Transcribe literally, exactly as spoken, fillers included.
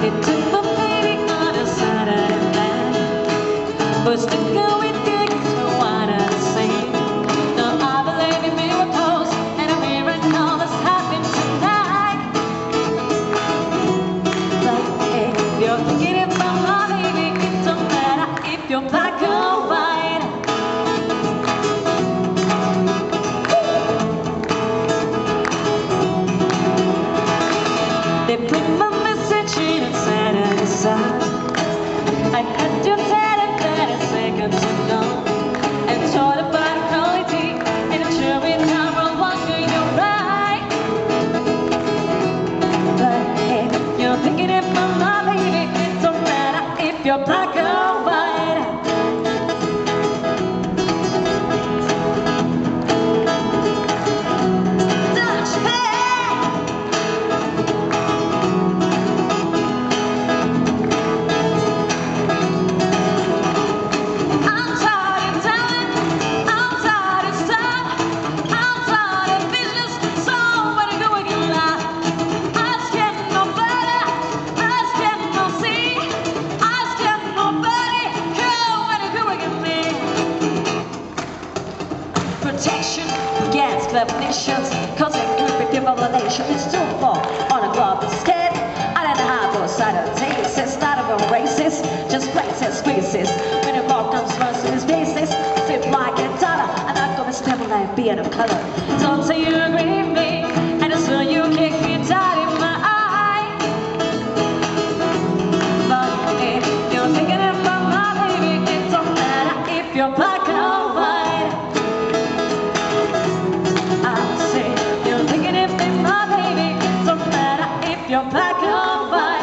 They took my baby on a Saturday night, but still going through to what I say. No, I believe in miracles, and a miracle has happened tonight. But if you're thinking about my baby, it don't matter if you're black or white. They put my message in and said it aside. I had to tell them that it's second to none, and told about quality, and I'm sure in time we'll walk in your right. But if you're thinking of my baby, it don't matter if you're black or white. Protection against definitions, cause it could be devaluation. It's too far on a global scale. I don't know how to side of taste. It's not about racist, just places, squeezes. When the ball comes first in his faces, sit like a dollar, and I'm gonna step on that beard of color. Don't say you agree with me, and so you kick me down in my eye. But if you're thinking about my baby, it don't matter if you're black or white. You're black or white.